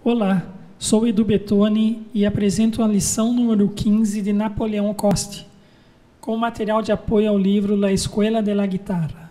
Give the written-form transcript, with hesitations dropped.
Olá, sou Edu Betoni e apresento a lição número 15 de Napoleão Coste, com material de apoio ao livro La Escuela de la Guitarra.